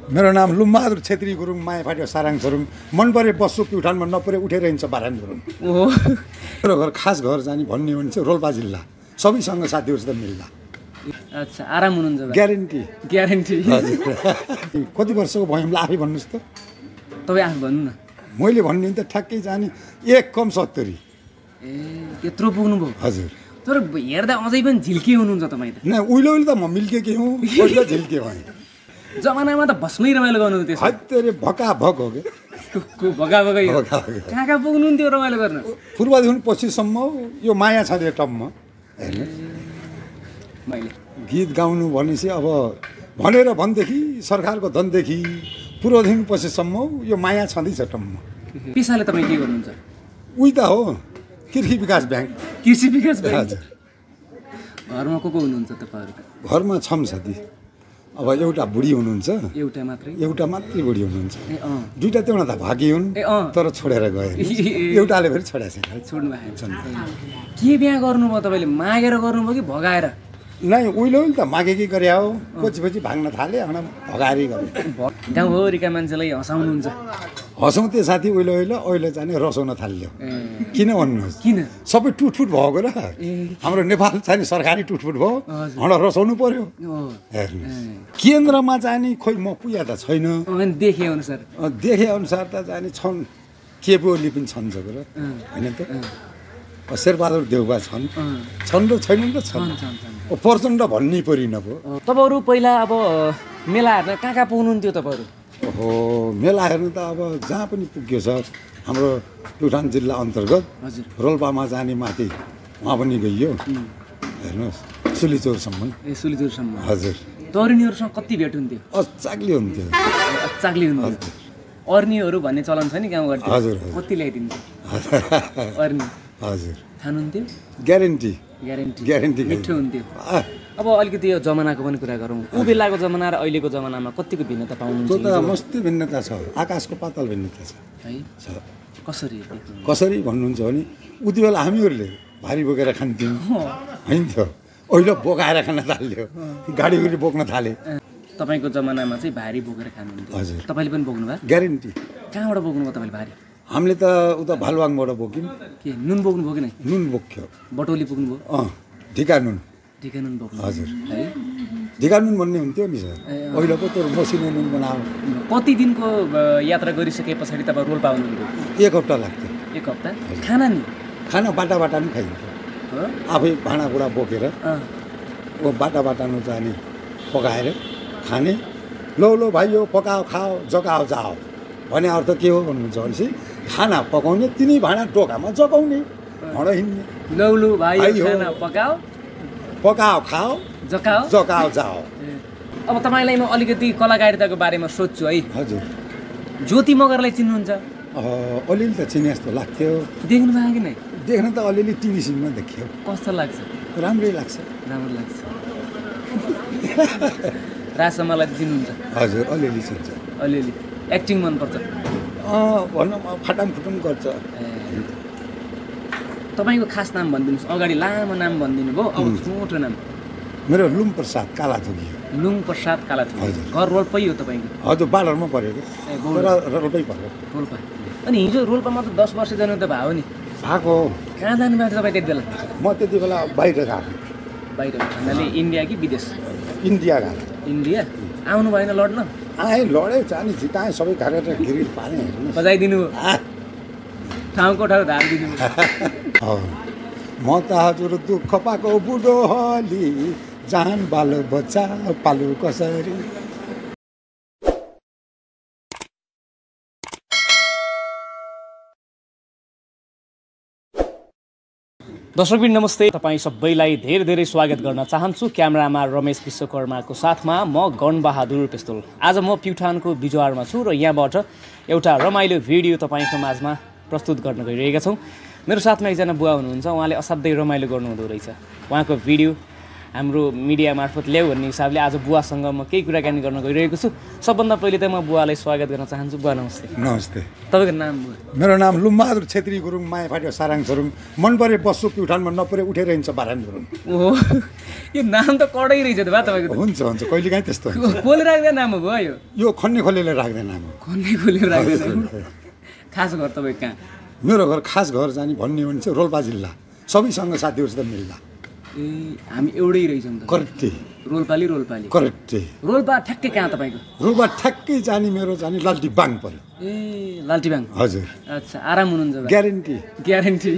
मेरो नाम लुम्बहादुर छेत्री गुरुङ, माया फाट्यो साराङ छोरुङ, मन परे बस्छु प्युठानमा, नपरे उठेर हिँड्छ बारान गुरुङ। मेरो घर खास घर जाने भन्ने हो भने चाहिँ रोल्पा जिल्ला, सबैसँग साथीहरूसित मिल्ला। अच्छा, आराम हुनुहुन्छ? Guarantee guarantee. कति वर्षको भयो आफै भन्नुहोस् त? तपाईँ आफै भन्नु न। मैले भन्ने त ठ्याक्कै जाने 1 कम 70। ए, त्यत्रो पुग्नुभयो? हजुर। तर हेर्दा अझै पनि झिल्के हुनुहुन्छ तपाईँ त। न उहिले त म मिल्केकै हुँ, पहिला झिल्के भएँ। जमानामा त भस्मै रमाइलो गर्नुहुन्थ्यो त्यसो। हत्तेरे भकाभक हो के भगाभगै हो। कहाँ कहाँ पुग्नुहुन्थ्यो रमाइलो गर्न? पूर्वदेखि पश्चिमसम्म यो माया छँदै टममा हेर्नु। मैले गीत गाउनु भनेपछि अब भनेर भनेदेखि सरकारको धनदेखि पूर्वदेखि पश्चिमसम्म यो माया छँदैछ टममा। पेसाले तपाईँ के गर्नुहुन्छ? उही त हो, कृषि विकास ब्याङ्क। कृषि विकास ब्याङ्क। हजुर। घरमा को हुनुहुन्छ तपाईँहरूको? घरमा छम साथी। अब एउटा बुढी हुनुहुन्छ, एउटा मात्रै बुढी हुनुहुन्छ। ए अँ, दुईटा त्यो त भागी हुन्, ए अँ, तर छोडेर गए। एउटाले फेरि छोडेको छैन। छोड्नु भएको के बिहा गर्नुभयो तपाईँले? मागेर गर्नुभयो कि भगाएर? नै उहिले त मागेकै गरे हो, पछि भाग्न थाले, भगाएरै गरे। गाउँभरिका मान्छेलाई हँसाउनुहुन्छ? हँसाउँथे साथी अहिले चाहिँ रसाउन थाल्यो। किन भन्नुहोस्? किन? सबै टुटफुट भएको र हाम्रो नेपाल चाहिँ सरकारी टुटफुट भयो, रसाउनु पर्यो। हेर्नुहोस्, केन्द्रमा चाहिँ खोइ म पुया त छैन, देखे अनुसार त जाने छन्, केपोली पनि छन् जगेर होइन त। शेरबहादुर देउबा छन् र छैनन् त छन्। प्रचण्ड भन्नै परिन पो। तपाईँहरू पहिला अब मेला हेर्न कहाँ कहाँ पुग्नुहुन्थ्यो तपाईँहरू? ओहो, मेला हेर्नु त अब जहाँ पनि पुग्यो छ। हाम्रो प्युठान जिल्ला अन्तर्गत रोल्पामा जाने माथि उहाँ पनि गइयो। हेर्नुहोस्, सुलीचौरसम्म। ए, सुलीचौरसम्म। हजुर। तरुनीहरूसँग कति भेट हुन्थ्यो? अचाग्ली हुन्थ्यो। अर्नीहरू भन्ने चलन छ नि गाउँघर? हजुर। कति ल्याइदिन्थ्यो अर्नी? हजुर। खानुहुन्थ्यो? ग्यारेन्टी मिठो हुन्थ्यो। अब अलिकति यो जमानाको पनि कुरा गरौँ। ऊ बेलाको जमाना र अहिलेको जमानामा कतिको भिन्नता पाउनुहुन्छ? त्यो त मस्ती भिन्नता छ, आकाशको पाताल भिन्नता छ। है? कसरी भन्नुहुन्छ भने उति बेला हामीहरूले भारी बोकेर खान्थ्यौँ होइन थियो, अहिले बोकाएर खान थाल्यो, गाडी बोक्न थाले। तपाईँको जमानामा चाहिँ भारी बोकेर खानुहुन्थ्यो? हजुर। तपाईँले पनि बोक्नु भयो? ग्यारेन्टी। कहाँबाट बोक्नुभयो तपाईँले भारी? हामीले त उता भालवाङबाट बोक्यौँ। के नुन बोक्नुभयो कि नै? नुन बोक्यो। बटौली पुग्नुभयो? ढिका नुन बोक्नु? हजुर। है, ढिका नुन भन्ने हुन्थ्यो नि सर, अहिले पो त्यो मसिनो नुन बनायो। कति दिनको यात्रा गरिसके पछाडि तपाईँ रोल्पा आउनुहुन्थ्यो? 1 हप्ता लाग्थ्यो। 1 हप्ता? खाना नि? खाना बाटा पनि खाइन्थ्यो। आफै भाँडाकुँडा बोकेर बाटामा जाने, पकाएर खाने। लो भाइ यो पकाओ खाओ जगाओ जाओ भने अर्थ के हो भन्नुहुन्छ भनेपछि खाना पकाउने, तिनी भाँडा टोकामा जगाउने, भाँडा हिँड्ने। लौ भाइ खाना पकाओ खाओ जगाओ जाओ। अब तपाईँलाई म अलिकति कलाकारिताको बारेमा सोध्छु है। हजुर। ज्योति मगरलाई चिन्नुहुन्छ? अलिअलि त चिने जस्तो लाग्थ्यो। देख्नु भयो कि नै? देख्न त अलिअलि टिभी सिनमा देखियो। कस्तो लाग्छ? राम्रै लाग्छ। राजसम्मलाई चिन्नुहुन्छ? हजुर, अलिअलि चिन्छ। अलिअलि एक्टिङ मनपर्छ? भनौँ फाटाङफुटुङ गर्छ। तपाईँको खास नाम भनिदिनुहोस्। अगाडि लामो नाम भनिदिनु भयो, अब छोटो नाम। मेरो लुङप्रसाद कालाथोकी हो। लुङप्रसाद कालाथोकी। घर रोल्पै हो तपाईँको? हजुर, बाडरमा परेको, रोल्पै पर्यो। रोल्पा। अनि हिजो रोल्पामा त 10 वर्ष जानु त भयो नि? भएको। कहाँ जानुभएको तपाईँ त्यति बेला? म त्यति बेला बाहिर गएको। बाहिर भन्नाले इन्डिया कि विदेश? इन्डिया गएको। इन्डिया? आउनु भएन लड्न? लडे, जाने जिताएँ, सबै घारेर गिरिल पारेँ। बजाइदिनु ठाउँको ठाउँ धारिदिनु। म त हजुर दुःख पाएको बुढो हली, जान बालो बच्चा पालु कसरी। दर्शकबिन नमस्ते, तपाईँ सबैलाई धेरै स्वागत गर्न चाहन्छु। क्यामेरामा रमेश विश्वकर्माको साथमा म गणबहादुर पेस्तोल। आज म प्युठानको बिजुवारमा छु र यहाँबाट एउटा रमाइलो भिडियो तपाईँको माझमा प्रस्तुत गर्न गइरहेका छौँ। मेरो साथमा एकजना बुवा हुनुहुन्छ, उहाँले असाध्यै रमाइलो गर्नुहुँदो रहेछ। उहाँको भिडियो हाम्रो मिडिया मार्फत ल्याऊ भन्ने हिसाबले आज बुवासँग म केही कुराकानी गर्न गइरहेको छु। सबभन्दा पहिले त म बुवालाई स्वागत गर्न चाहन्छु। बुवा नमस्ते। नमस्ते। तपाईँको नाम बुवा? मेरो नाम लुम्बहादुर छेत्री गुरुङ, मायाफाट्यो साराङ छोरुङ। मन परे बस्छु प्युठानमा, नपरे उठेर हिँड्छ बारान गुरुङ। ओहो, यो नाम त कडै रहेछ त बा तपाईँको। हुन्छ हुन्छ, कहिले काहीँ त्यस्तो हुन्छ। कसले राख्दै नाम हो बुवा? यो खन्ने खोलेले राख्दैन नाम हो। खन्ने खोलेले राख्दैन। खास घर तपाईँ कहाँ? मेरो घर खास घर जाने भन्ने हो भने चाहिँ रोल्पा जिल्ला। सबैसँग साथीहरूसित मिल्दा। ए, हामी एउटै रहेछौँ त। करेक्टै। रोल्पाली। करेक्टै। रोल्पा ठ्याक्कै कहाँ तपाईँको? रोल्पा ठ्याक्कै जाने मेरो जाने लाल्टीबाङ पर्यो। ए, लाल्टीबाङ। हजुर। अच्छा, आराम हुनुहुन्छ? ग्यारेन्टी।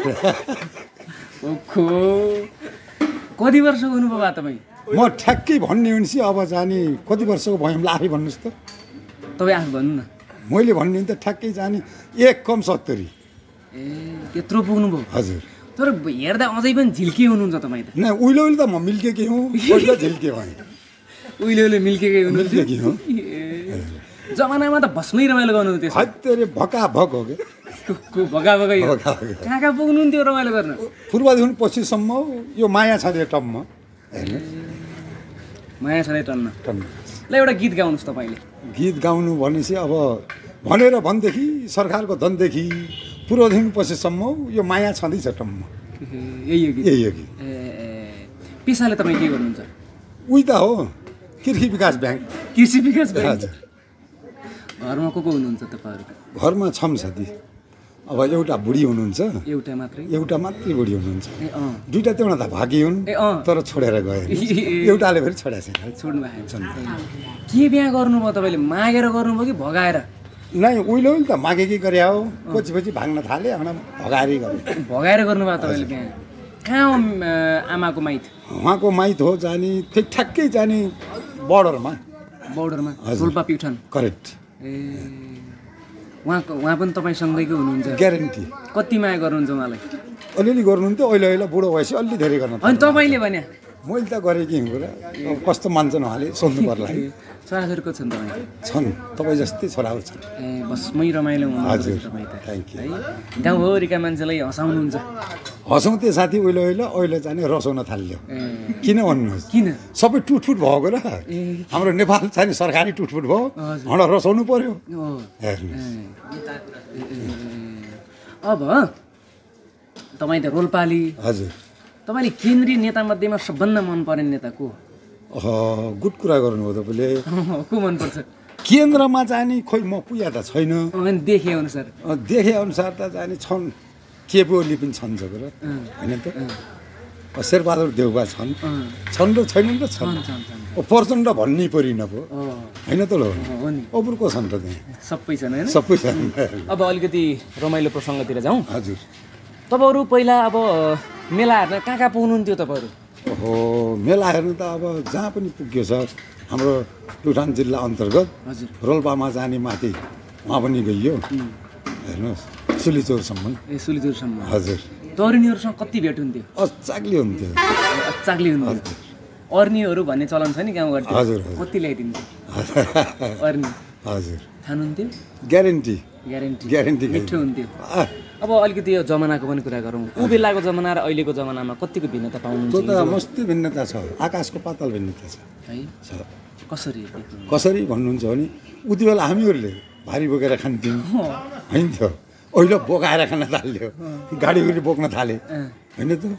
ओखो, कति वर्षको हुनुभयो बा तपाईँ? म ठ्याक्कै भन्ने हो भने चाहिँ अब जाने कति वर्षको भयो मलाई आफै भन्नुहोस् त। तपाईँ आफै भन्नु न। मैले भन्ने त ठ्याक्कै जाने 1 कम 70। ए, त्यत्रो पुग्नुभयो? हजुर। तर हेर्दा अझै पनि झिल्के हुनुहुन्छ तपाईँ त। न उहिले त म मिल्केकै हुँ, पहिला झिल्के भएँ। उहिले मिल्केकै हुनुहुन्छ? मिल्केकै हुँ। जमानामा त भस्मै रमाइलो गर्नुहुन्थ्यो त्यसो। हत्तेरे भकाभक हो के भगाभगै हो। कहाँ पुग्नुहुन्थ्यो रमाइलो गर्न? पूर्वदेखि पश्चिमसम्म यो माया छँदै टम्म हेर्नु। माया छँदै टन्न। ल, एउटा गीत गाउनुहोस् तपाईँले। गीत गाउनु भनेपछि अब भनेर भनेदेखि सरकारको धनदेखि पूर्वदेखि पश्चिमसम्म यो माया छँदैछ टम्म। यही हो गीत? यही हो गीत। पेसाले तपाईँ के गर्नुहुन्छ? उही त हो, कृषि विकास ब्याङ्क। कृषि विकास ब्याङ्क। हजुर। घरमा को हुनुहुन्छ तपाईँहरूको? घरमा छम साथी। अब एउटा बुढी हुनुहुन्छ। एउटा मात्रै बुढी हुनुहुन्छ। ए अँ। दुईटा त्यो त भागी हुन्, तर छोडेर गए। एउटाले फेरि छोडेको छैन। छोड्नु भएको छ। के बिहा गर्नुभयो तपाईँले? मागेर गर्नुभयो कि भगाएर? नै, उहिले त मागेकै गरे हो, पछि भाग्न थाले, भगाएरै गरे। भगाएर गर्नुभयो तपाईँले बिहा? कहाँ हो आमाको माइत? उहाँको माइत हो जाने त्यही ठ्याक्कै जाने बोर्डरमा। रोल्पा प्युठान। करेक्ट। ए, उहाँ पनि तपाईँसँगैको हुनुहुन्छ? ग्यारेन्टी। कति माया गर्नुहुन्छ उहाँलाई? अलिअलि गर्नुहुन्थ्यो, अहिले बुढो भएपछि अलि धेरै गर्न। अनि तपाईँले भने? मैले त गरेँ कि कुरा, अब कस्तो मान्छन् उहाँले सोध्नु पर्ला। छोराछोरी को छन् तपाईँ? छन्, तपाईँ जस्तै छोराहरू छन्। ए, बसमै रमाइलो हुनुहुन्छ तपाईँ त। Thank you. गाउँभरिका मान्छेलाई हँसाउनुहुन्छ? हँसाउँथे साथी, अहिले जाने रसाउन थाल्यो। किन भन्नुहोस्? किन? सबै टुटफुट भएको र हाम्रो नेपाल चाहिँ सरकारी टुटफुट भयो, हँडा रसाउनु पर्यो। अब तपाईँ त रोल्पाली। हजुर। तपाईँले केन्द्रीय नेता मध्येमा सबभन्दा मन पर्ने नेता को? गुड कुरा गर्नुभयो तपाईँले। को मनपर्छ? केन्द्रमा जाने खोइ म पुया त छैन। देखे अनुसार त जाने छन्, केपी ओली पनि छन् जगेर होइन त। शेरबहादुर देउवा छन् र छैनन् त छन्। प्रचण्ड भन्नै परिन पो होइन त। लो अबुरको छन् त त्यहाँ सबै छन् होइन? सबै छन्। अब अलिकति रमाइलो प्रसङ्गतिर जाउँ। हजुर। तपाईँहरू पहिला अब मेला हेर्न कहाँ पुग्नुहुन्थ्यो तपाईँहरू? ओहो, मेला हेर्नु त अब जहाँ पनि पुग्यो छ। हाम्रो प्युठान जिल्ला अन्तर्गत रोल्पामा जाने माथि उहाँ पनि गइयो हेर्नुहोस्, सुलीचौरसम्म। ए, सुलीचौरसम्म। हजुर। तरुनीहरूसँग कति भेट हुन्थ्यो? अचाग्ली हुन्थ्यो। अर्नीहरू भन्ने चलन छ नि गाउँघर? हजुर। कति ल्याइदिन्थ्यो अर्नी? हजुर। खानुहुन्थ्यो? ग्यारेन्टी। मिठो हुन्थ्यो। अब अलिकति यो जमानाको पनि कुरा गरौँ। ऊ बेलाको जमाना र अहिलेको जमानामा कतिको भिन्नता पाउनुहुन्छ? त्यो त मस्ती भिन्नता छ, आकाशको पाताल भिन्नता छ। है? कसरी भन्नुहुन्छ भने उति बेला हामीहरूले भारी बोकेर खान्थ्यौँ होइन थियो, अहिले बोकाएर खान थाल्यो, गाडी बोक्न थाले होइन त।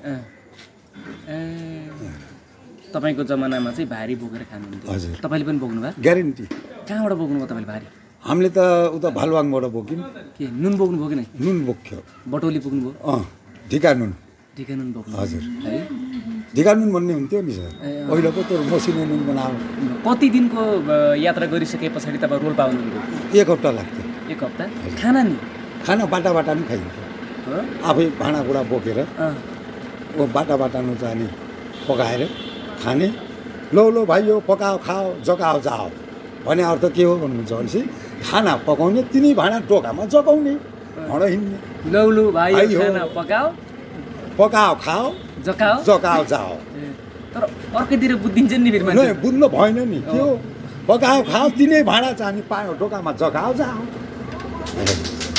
तपाईँको जमानामा चाहिँ भारी बोकेर खानुहुन्थ्यो? हजुर। तपाईँले पनि बोक्नु भयो? ग्यारेन्टी। कहाँबाट बोक्नुभयो तपाईँले भारी? हामीले त उता भालवाङबाट बोक्यौँ। के नुन बोक्नुभयो कि नै? नुन बोक्यो। बटौली पुग्नुभयो? ढिका नुन बोक्नु? हजुर। है, ढिका नुन भन्ने हुन्थ्यो नि सर, अहिले पो त्यो मसिनो नुन बनायो। कति दिनको यात्रा गरिसके पछाडि तपाईँ रोल्पा आउनुभयो? 1 हप्ता लाग्थ्यो। 1 हप्ता? खाना नि? खाना बाटा पनि खाइन्थ्यो। आफै भाँडाकुँडा बोकेर बाटा जाने, पकाएर खाने। लो भाइ यो पकाओ खाओ जगाओ जाओ भने अर्थ के हो भन्नुहुन्छ भनेपछि खाना पकाउने, तिनी भाँडा टोकामा जगाउने, हँडो हिँड्ने। लौ भाइ खाना पकाओ खाओ जगाओ जाओ। तर अर्कैतिर बुझ्दिन्छ नि फेरि मान्छे? बुझ्नु भएन नि, के हो पकाओ खाओ, तिनै भाँडा चाहने पायो टोकामा जगाओ जाओ।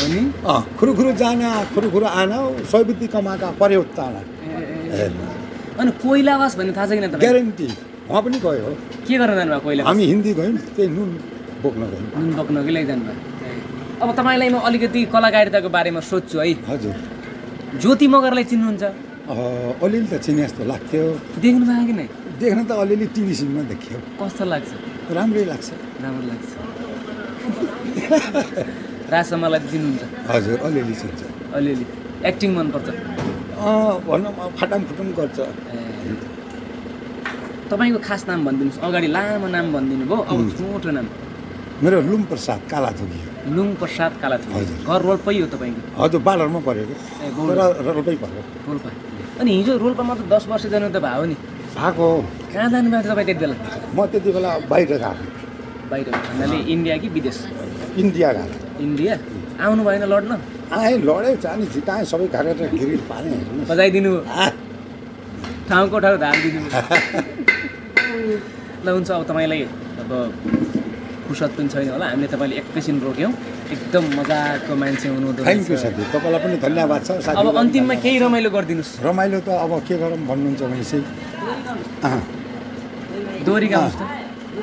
खुरुखुरु जाना खुरुखुरु आना, सयबुद्धि कमाका पर्यो ताना। अनि कोइलावास भन्ने थाहा छ किन तपाईँ ग्यारेन्टी उहाँ पनि गयो हो के गर्न जानुभयो कोइला हामी हिन्दी गयौँ त्यही नुन बोक्न गयौँ नुन बोक्नकै लागि जानुभयो अब तपाईँलाई म अलिकति कलाकारिताको बारेमा सोध्छु है हजुर ज्योति मगरलाई चिन्नुहुन्छ अलिअलि त चिने जस्तो लाग्थ्यो देख्नु भयो कि नै देख्न त अलिअलि टिभी सिनमा देखियो कस्तो लाग्छ राम्रै लाग्छ राम्रो लाग्छ राजसम्मलाई चिन्नुहुन्छ हजुर अलिअलि चिन्छ अलिअलि एक्टिङ मनपर्छ भनौँ फाटाङ फुटुङ गर्छ तपाईँको खास नाम भनिदिनुहोस् अगाडि लामो नाम भनिदिनु भयो अब छोटो नाम मेरो लुम प्रसाद कालाथोकी हो लुङ प्रसाद कालाथोकी हजुर। घर रोल्पै हो तपाईँको हजुर बालरमा परेको ए, बालरमा। रोल्पै पऱ्यो रोल्पा अनि हिजो रोल्पामा त 10 वर्ष जानु त भयो नि भएको कहाँ जानुभएको तपाईँ त्यति बेला म त्यति बेला बाहिर गएको बाहिर भन्नाले इन्डिया कि विदेश इन्डिया गएको इन्डिया आउनु भएन लड्न आएँ लडेँ चानी झिटाएँ सबै खाएर गिरिल पारेँ हेर्नुहोस्। बजाइदिनु आ, ठाउँको ठाउँ धालिदिनु ल हुन्छ अब तपाईँलाई अब फुर्सद पनि छैन होला हामीले तपाईँले एकैछिन रोक्यौँ एकदम मजाको मान्छे हुनुहुँदो थ्याङ्क यू रहेछ। साथी तपाईँलाई पनि धन्यवाद छ साथी अब अन्तिममा केही रमाइलो गरिदिनुहोस् रमाइलो त अब के गरौँ भन्नुहुन्छ भने चाहिँ दोहोरी गाउनुहोस् त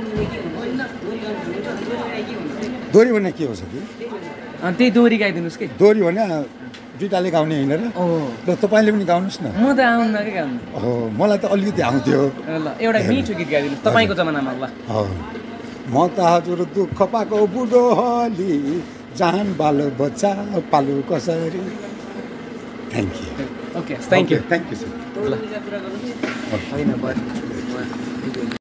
दोहोरी भने के हो साथी अनि त्यही दोहोरी गाइदिनुहोस् कि दोहोरी भने दुइटाले गाउने होइन र ओ ल तपाईँले पनि गाउनुहोस् न म त आउन्न कि गाउनु हो मलाई त अलिकति आउँथ्यो ल एउटा मिठो गीत गाइदिनुहोस् तपाईँको जमानामा ल हो म त हजुर दुःख पाएको बुढो हली जान बालो बच्चा पालु कसरी thank you okay thank you thank you sir ल होइन